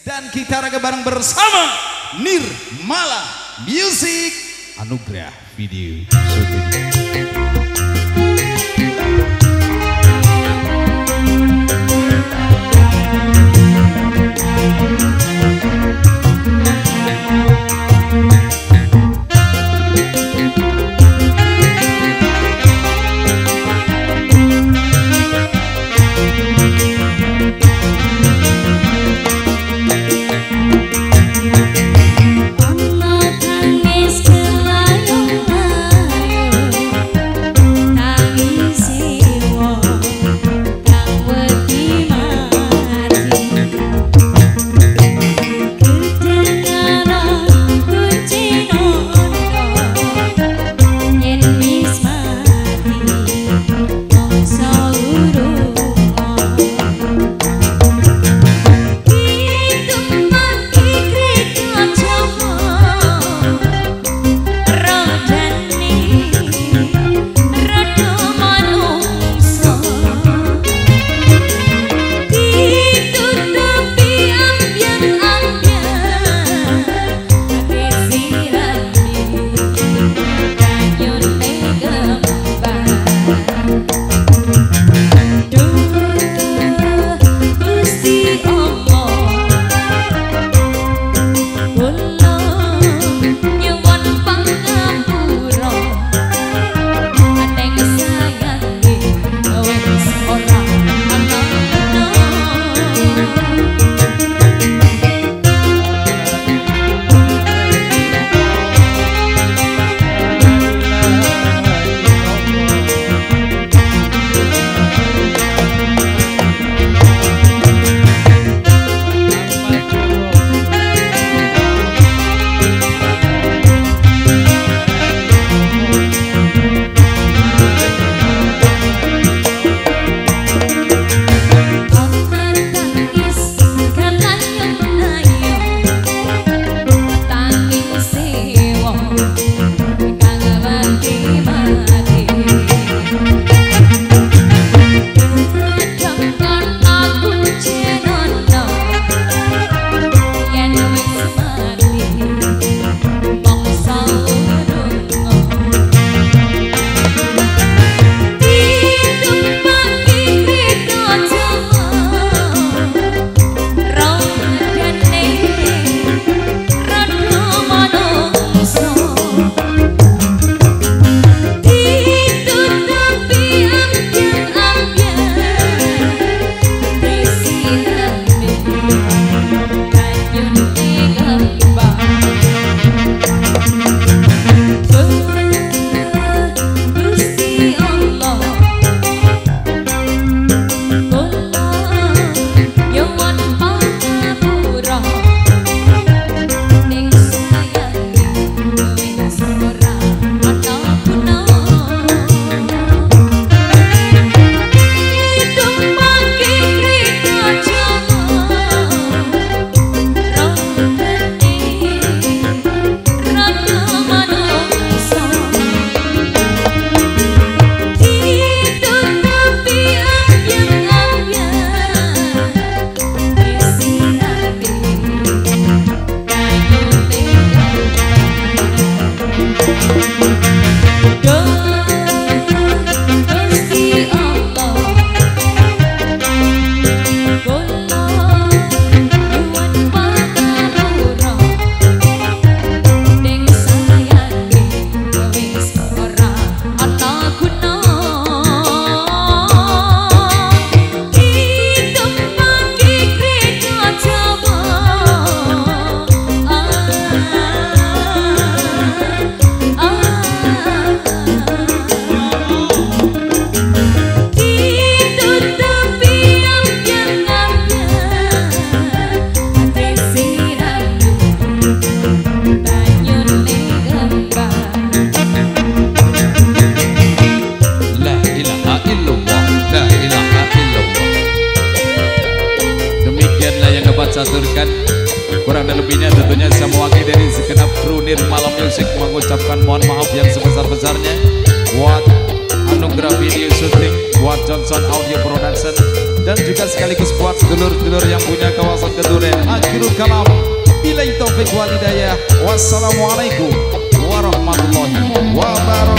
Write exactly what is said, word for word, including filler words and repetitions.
dan kita raga bareng bersama Nirmala Music Anugerah Video Syuting. Caturkan kurang dan lebihnya tentunya saya mewakili dari segenap kru Nirmala Music mengucapkan mohon maaf yang sebesar-besarnya buat Anugerah Video Syuting, buat Johnson Audio Production, dan juga sekaligus buat sedulur-sedulur yang punya kawasan Keduren. Akhirul kalam, billahi taufik wal hidayah. Wassalamualaikum warahmatullahi wabarakatuh.